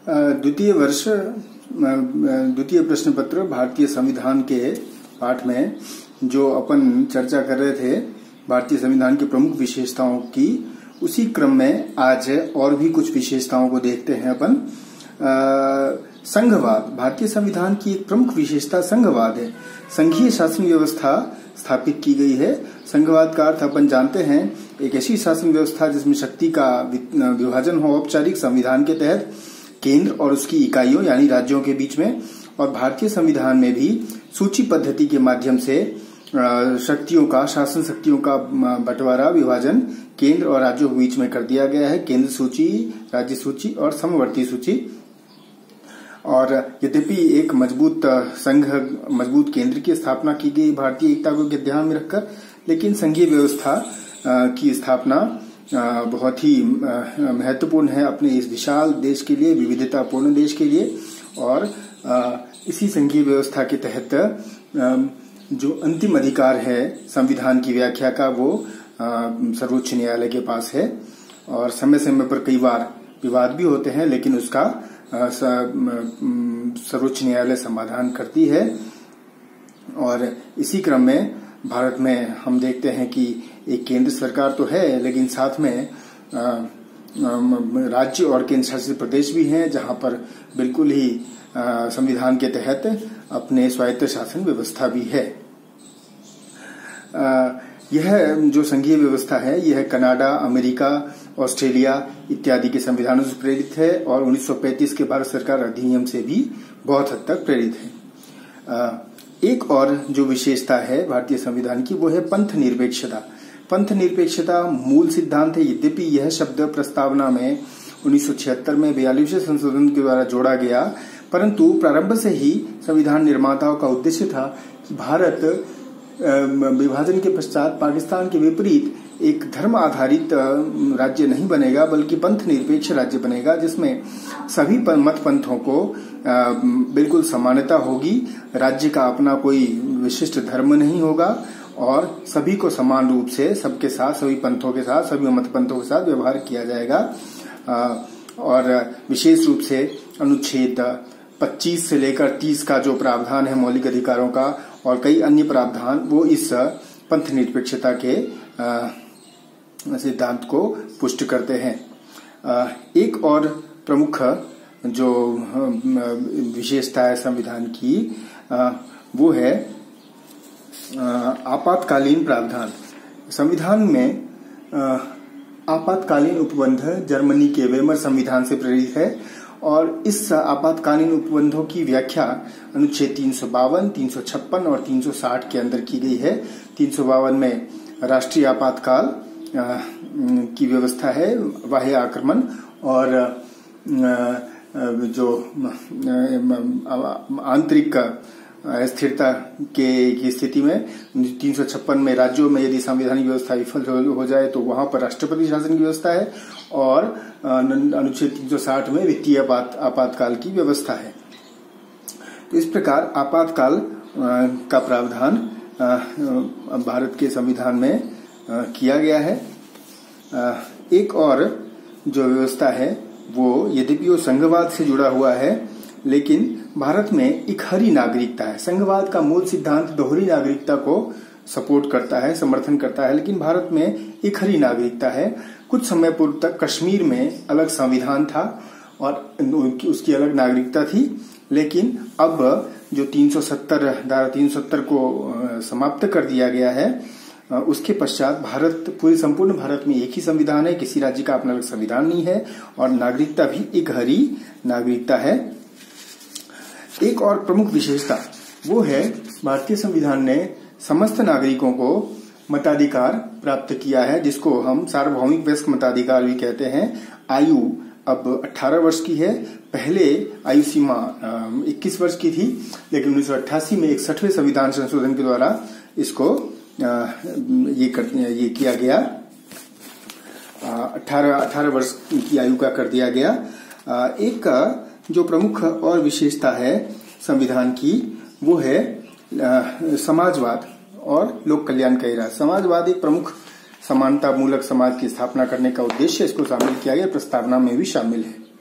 द्वितीय प्रश्न पत्र भारतीय संविधान के पाठ में जो अपन चर्चा कर रहे थे भारतीय संविधान की प्रमुख विशेषताओं की, उसी क्रम में आज और भी कुछ विशेषताओं को देखते हैं अपन। संघवाद, भारतीय संविधान की एक प्रमुख विशेषता संघवाद है। संघीय शासन व्यवस्था स्थापित की गई है। संघवाद का अर्थ अपन जानते हैं, एक ऐसी शासन व्यवस्था जिसमें शक्ति का विभाजन हो औपचारिक संविधान के तहत केंद्र और उसकी इकाइयों यानी राज्यों के बीच में, और भारतीय संविधान में भी सूची पद्धति के माध्यम से शक्तियों का, शासन शक्तियों का बंटवारा, विभाजन केंद्र और राज्यों के बीच में कर दिया गया है। केंद्र सूची, राज्य सूची और समवर्ती सूची। और यद्यपि एक मजबूत संघ, मजबूत केंद्र की स्थापना की गई भारतीय एकता को ध्यान में रखकर, लेकिन संघीय व्यवस्था की स्थापना बहुत ही महत्वपूर्ण है अपने इस विशाल देश के लिए, विविधतापूर्ण देश के लिए। और इसी संघीय व्यवस्था के तहत जो अंतिम अधिकार है संविधान की व्याख्या का, वो सर्वोच्च न्यायालय के पास है। और समय समय पर कई बार विवाद भी होते हैं, लेकिन उसका सर्वोच्च न्यायालय समाधान करती है। और इसी क्रम में भारत में हम देखते हैं कि एक केंद्र सरकार तो है, लेकिन साथ में राज्य और केंद्र शासित प्रदेश भी हैं, जहां पर बिल्कुल ही संविधान के तहत अपने स्वायत्त शासन व्यवस्था भी है। यह जो संघीय व्यवस्था है, यह कनाडा, अमेरिका, ऑस्ट्रेलिया इत्यादि के संविधानों से प्रेरित है और 1935 के भारत सरकार अधिनियम से भी बहुत हद तक प्रेरित है। एक और जो विशेषता है भारतीय संविधान की, वो है पंथ निरपेक्षता। पंथ निरपेक्षता मूल सिद्धांत है, यद्यपि यह शब्द प्रस्तावना में 1976 में 42वें संशोधन के द्वारा जोड़ा गया, परंतु प्रारंभ से ही संविधान निर्माताओं का उद्देश्य था कि भारत विभाजन के पश्चात पाकिस्तान के विपरीत एक धर्म आधारित राज्य नहीं बनेगा, बल्कि पंथ निरपेक्ष राज्य बनेगा, जिसमें सभी मत पंथों को बिल्कुल समानता होगी। राज्य का अपना कोई विशिष्ट धर्म नहीं होगा और सभी को समान रूप से सबके साथ, सभी पंथों के साथ, सभी मत पंथों के साथ व्यवहार किया जाएगा। और विशेष रूप से अनुच्छेद 25 से लेकर 30 का जो प्रावधान है मौलिक अधिकारों का और कई अन्य प्रावधान, वो इस पंथ निरपेक्षता के सिद्धांत को पुष्ट करते हैं। एक और प्रमुख जो विशेषता है संविधान की, वो है आपातकालीन प्रावधान। संविधान में आपातकालीन उपबंध जर्मनी के वेमर संविधान से प्रेरित है और इस आपातकालीन उपबंधों की व्याख्या अनुच्छेद 352, 356 और 360 के अंदर की गई है। 352 में राष्ट्रीय आपातकाल की व्यवस्था है, बाह्य आक्रमण और जो आंतरिक स्थिरता की स्थिति में। 356 में राज्यों में यदि संवैधानिक व्यवस्था विफल हो जाए तो वहां पर राष्ट्रपति शासन की व्यवस्था है, और अनुच्छेद 360 में वित्तीय आपातकाल की व्यवस्था है। तो इस प्रकार आपातकाल का प्रावधान भारत के संविधान में किया गया है। एक और जो व्यवस्था है वो, यद्यपि वो संघवाद से जुड़ा हुआ है, लेकिन भारत में एक हरी नागरिकता है। संघवाद का मूल सिद्धांत दोहरी नागरिकता को सपोर्ट करता है, समर्थन करता है, लेकिन भारत में एक हरी नागरिकता है। कुछ समय पूर्व तक कश्मीर में अलग संविधान था और उसकी अलग नागरिकता थी, लेकिन अब जो 370 को समाप्त कर दिया गया है, उसके पश्चात पूरे संपूर्ण भारत में एक ही संविधान है, किसी राज्य का अपना अलग संविधान नहीं है और नागरिकता भी एक हरी नागरिकता है। एक और प्रमुख विशेषता वो है भारतीय संविधान ने समस्त नागरिकों को मताधिकार प्राप्त किया है, जिसको हम सार्वभौमिक वयस्क मताधिकार भी कहते हैं। आयु अब 18 वर्ष की है, पहले आयु सीमा 21 वर्ष की थी, लेकिन 1988 में 61वें संविधान संशोधन के द्वारा इसको ये किया गया, 18 वर्ष की आयु का कर दिया गया। एक जो प्रमुख और विशेषता है संविधान की, वो है समाजवाद और लोक कल्याण का इरादा। समाजवाद एक प्रमुख समानता मूलक समाज की स्थापना करने का उद्देश्य इसको शामिल किया गया, प्रस्तावना में भी शामिल है।